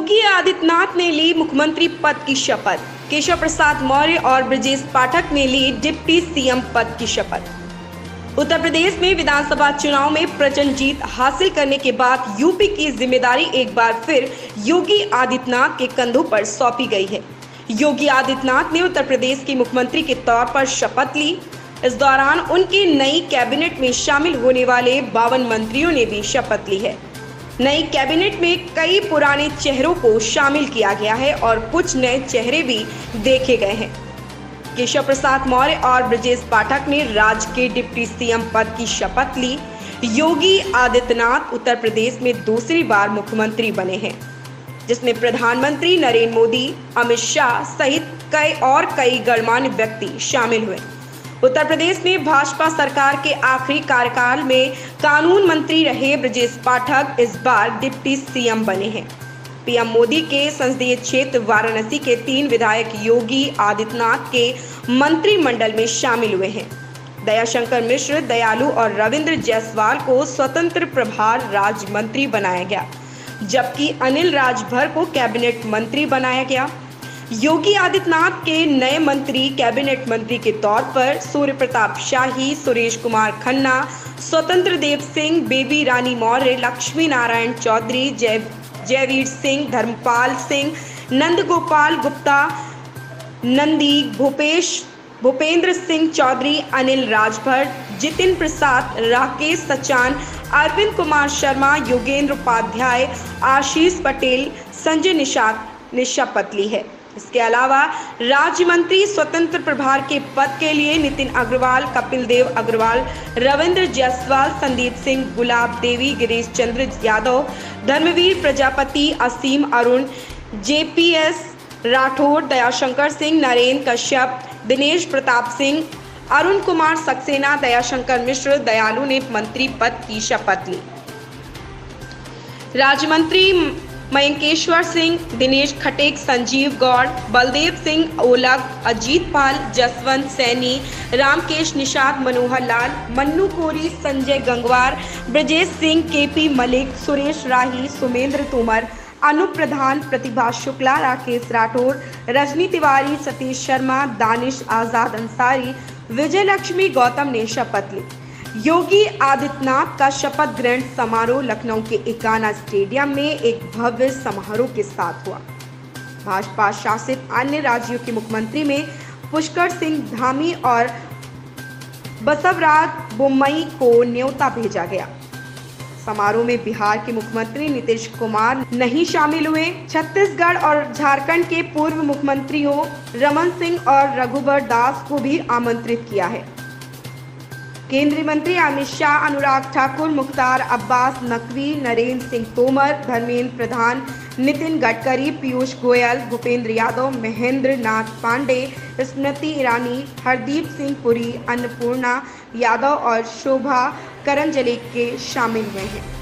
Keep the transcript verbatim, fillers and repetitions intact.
योगी आदित्यनाथ ने ली मुख्यमंत्री पद की शपथ। केशव प्रसाद मौर्य और ब्रजेश पाठक ने ली डिप्टी सीएम पद की शपथ। उत्तर प्रदेश में विधानसभा चुनाव में प्रचंड जीत हासिल करने के बाद यूपी की जिम्मेदारी एक बार फिर योगी आदित्यनाथ के कंधों पर सौंपी गई है। योगी आदित्यनाथ ने उत्तर प्रदेश के मुख्यमंत्री के तौर पर शपथ ली। इस दौरान उनकी नई कैबिनेट में शामिल होने वाले बावन मंत्रियों ने भी शपथ ली है। नई कैबिनेट में कई पुराने चेहरों को शामिल किया गया है और कुछ नए चेहरे भी देखे गए हैं। केशव प्रसाद मौर्य और ब्रजेश पाठक ने राज्य के डिप्टी सीएम पद की शपथ ली। योगी आदित्यनाथ उत्तर प्रदेश में दूसरी बार मुख्यमंत्री बने हैं, जिसमें प्रधानमंत्री नरेंद्र मोदी, अमित शाह सहित कई और कई गणमान्य व्यक्ति शामिल हुए। उत्तर प्रदेश में भाजपा सरकार के आखिरी कार्यकाल में कानून मंत्री रहे ब्रजेश पाठक इस बार डिप्टी सीएम बने हैं। पीएम मोदी के संसदीय क्षेत्र वाराणसी के तीन विधायक योगी आदित्यनाथ के मंत्रिमंडल में शामिल हुए हैं। दयाशंकर मिश्र, दयालु और रविंद्र जायसवाल को स्वतंत्र प्रभार राज्य मंत्री बनाया गया, जबकि अनिल राजभर को कैबिनेट मंत्री बनाया गया। योगी आदित्यनाथ के नए मंत्री कैबिनेट मंत्री के तौर पर सूर्य प्रताप शाही, सुरेश कुमार खन्ना, स्वतंत्र देव सिंह, बेबी रानी मौर्य, लक्ष्मी नारायण चौधरी, जय जयवीर सिंह, धर्मपाल सिंह, नंद गोपाल गुप्ता, नंदी, भूपेश भूपेंद्र सिंह चौधरी, अनिल राजभर, जितिन प्रसाद, राकेश सचान, अरविंद कुमार शर्मा, योगेंद्र उपाध्याय, आशीष पटेल, संजय निषाद ने शपथ ली है। इसके अलावा राज्य मंत्री स्वतंत्र प्रभार के पद के लिए नितिन अग्रवाल, कपिल देव अग्रवाल, रविंद्र जायसवाल, संदीप सिंह, गुलाब देवी, गिरीश चंद्र यादव, धर्मवीर प्रजापति, असीम अरुण, जेपीएस राठौर, दयाशंकर सिंह, नरेंद्र कश्यप, दिनेश प्रताप सिंह, अरुण कुमार सक्सेना, दयाशंकर मिश्र, दयालु ने मंत्री पद की शपथ ली। राज्य मंत्री मयंकेश्वर सिंह, दिनेश खटेक, संजीव गौड़, बलदेव सिंह ओलग, अजीत पाल, जसवंत सैनी, रामकेश निषाद, मनोहर लाल, मन्नू कोरी, संजय गंगवार, ब्रजेश सिंह, केपी मलिक, सुरेश राही, सुमेंद्र तोमर, अनूप प्रधान, प्रतिभा शुक्ला, राकेश राठौर, रजनी तिवारी, सतीश शर्मा, दानिश आजाद अंसारी, विजय लक्ष्मी गौतम ने शपथ ली। योगी आदित्यनाथ का शपथ ग्रहण समारोह लखनऊ के इकाना स्टेडियम में एक भव्य समारोह के साथ हुआ। भाजपा शासित अन्य राज्यों के मुख्यमंत्री में पुष्कर सिंह धामी और बसवराज बोम्मई को न्योता भेजा गया। समारोह में बिहार के मुख्यमंत्री नीतीश कुमार नहीं शामिल हुए। छत्तीसगढ़ और झारखंड के पूर्व मुख्यमंत्रियों रमन सिंह और रघुबर दास को भी आमंत्रित किया है। केंद्रीय मंत्री अमित शाह, अनुराग ठाकुर, मुख्तार अब्बास नकवी, नरेंद्र सिंह तोमर, धर्मेंद्र प्रधान, नितिन गडकरी, पीयूष गोयल, भूपेंद्र यादव, महेंद्र नाथ पांडे, स्मृति ईरानी, हरदीप सिंह पुरी, अन्नपूर्णा यादव और शोभा करंजले के शामिल हुए हैं।